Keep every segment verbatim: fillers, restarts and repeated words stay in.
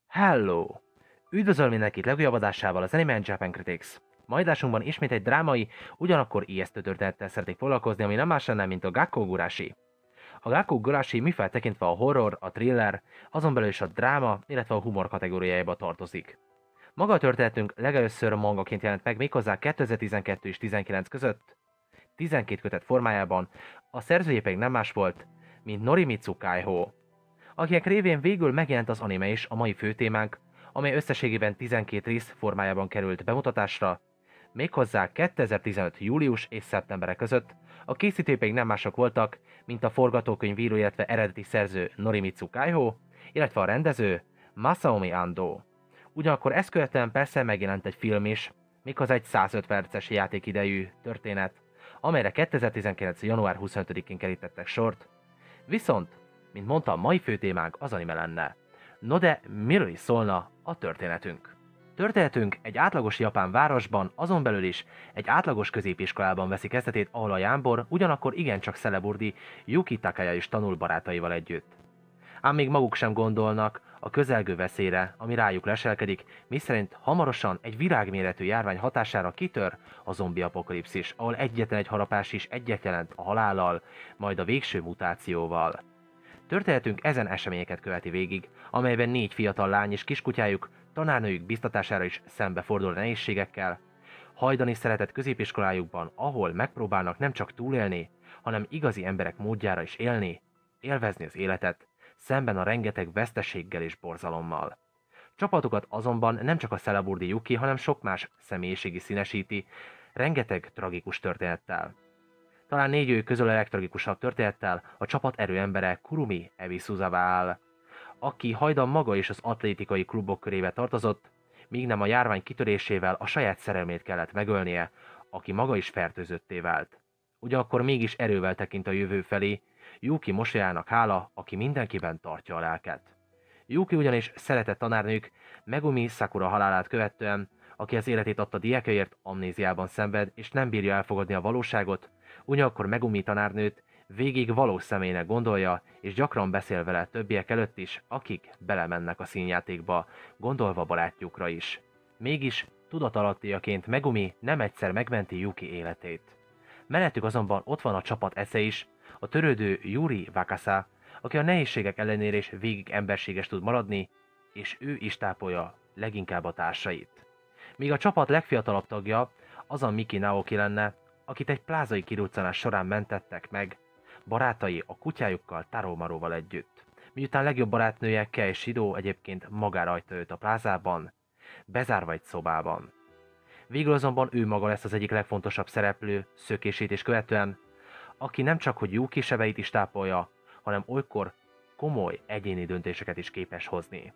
Hello! Üdvözöl mindenkit legújabb adásával az Anime and Japan Critics. Mai adásunkban ismét egy drámai, ugyanakkor ijesztő történettel szeretnék foglalkozni, ami nem más lenne, mint a Gakkou Gurashi. A Gakkou Gurashi mifel tekintve a horror, a thriller, azon belül is a dráma, illetve a humor kategóriájába tartozik. Maga a történetünk legelőször mangaként jelent meg méghozzá kétezer-tizenkettő és tizenkilenc között, tizenkét kötet formájában, a szerzője pedig nem más volt, mint Norimitsu Kaiho, akinek révén végül megjelent az anime is, a mai főtémánk, amely összességében tizenkét rész formájában került bemutatásra, méghozzá kétezer-tizenöt július és szeptember között, a készítői pedig nem mások voltak, mint a forgatókönyvíró, illetve eredeti szerző Norimitsu Kaiho, illetve a rendező Masaomi Ando. Ugyanakkor ezt követően persze megjelent egy film is, méghozzá egy százöt perces játékidejű történet, amelyre kétezer-tizenkilenc január huszonötödikén kerítettek sort. Viszont, mint mondta, a mai főtémánk az anime lenne. No de miről is szólna a történetünk? Történetünk egy átlagos japán városban, azon belül is egy átlagos középiskolában veszi kezdetét, ahol a jámbor ugyanakkor igencsak szeleburdi Yuki Takaya is tanul barátaival együtt. Ám még maguk sem gondolnak a közelgő veszélyre, ami rájuk leselkedik, miszerint hamarosan egy világméretű járvány hatására kitör a zombi apokalipszis, ahol egyetlen egy harapás is egyet jelent a halállal, majd a végső mutációval. Történetünk ezen eseményeket követi végig, amelyben négy fiatal lány és kiskutyájuk tanárnőjük biztatására is szembefordul a nehézségekkel, hajdani szeretett középiskolájukban, ahol megpróbálnak nem csak túlélni, hanem igazi emberek módjára is élni, élvezni az életet, szemben a rengeteg veszteséggel és borzalommal. Csapatukat azonban nem csak a szeleburdi Yuki, hanem sok más személyiségi színesíti, rengeteg tragikus történettel. Talán négy ők közül a legtragikusabb történettel a csapat erőembere Kurumi Ebisuzawa áll, aki hajdan maga is az atlétikai klubok körébe tartozott, míg nem a járvány kitörésével a saját szerelmét kellett megölnie, aki maga is fertőzötté vált. Ugyanakkor mégis erővel tekint a jövő felé, Yuki mosolyának hála, aki mindenkiben tartja a lelket. Yuki ugyanis szeretett tanárnők Megumi Sakura halálát követően, aki az életét adta diákjaért, amnéziában szenved és nem bírja elfogadni a valóságot, ugyanakkor Megumi tanárnőt végig valós személynek gondolja, és gyakran beszél vele többiek előtt is, akik belemennek a színjátékba, gondolva barátjukra is. Mégis tudatalattiaként Megumi nem egyszer megmenti Yuki életét. Mellettük azonban ott van a csapat esze is, a törődő Yuri Wakasa, aki a nehézségek ellenére is végig emberséges tud maradni, és ő is tápolja leginkább a társait. Míg a csapat legfiatalabb tagja az a Miki Naoki lenne, akit egy plázai kiruccanás során mentettek meg, barátai a kutyájukkal Taro Maróval együtt. Miután legjobb barátnője Kei Shido egyébként magára hagyta őt a plázában, bezárva egy szobában. Végül azonban ő maga lesz az egyik legfontosabb szereplő szökését és követően, aki nem csak hogy Yuki sebeit is tápolja, hanem olykor komoly egyéni döntéseket is képes hozni.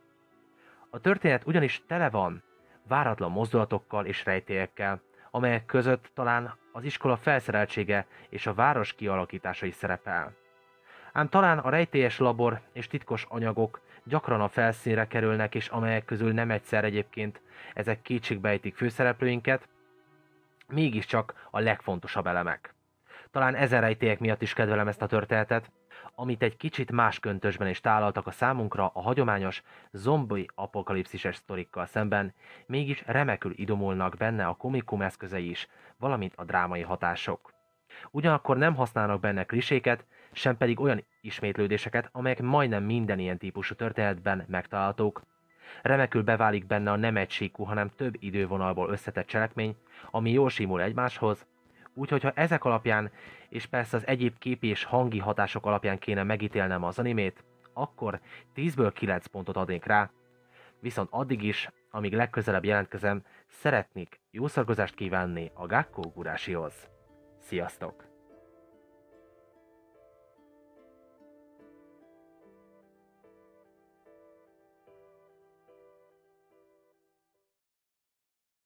A történet ugyanis tele van váratlan mozdulatokkal és rejtélyekkel, amelyek között talán az iskola felszereltsége és a város kialakítása is szerepel. Ám talán a rejtélyes labor és titkos anyagok gyakran a felszínre kerülnek, és amelyek közül nem egyszer egyébként ezek kétségbejtik főszereplőinket, mégiscsak a legfontosabb elemek. Talán ezen rejtélyek miatt is kedvelem ezt a történetet, amit egy kicsit más köntösben is tálaltak a számunkra a hagyományos zombi apokalipszises sztorikkal szemben, mégis remekül idomulnak benne a komikum eszközei is, valamint a drámai hatások. Ugyanakkor nem használnak benne kliséket, sem pedig olyan ismétlődéseket, amelyek majdnem minden ilyen típusú történetben megtalálhatók. Remekül beválik benne a nem egysíkú, hanem több idővonalból összetett cselekmény, ami jól simul egymáshoz, úgyhogy ha ezek alapján, és persze az egyéb képi és hangi hatások alapján kéne megítélnem az animét, akkor tízből kilenc pontot adnék rá, viszont addig is, amíg legközelebb jelentkezem, szeretnék jó szorgozást kívánni a Gakkou Gurashihoz. Sziasztok!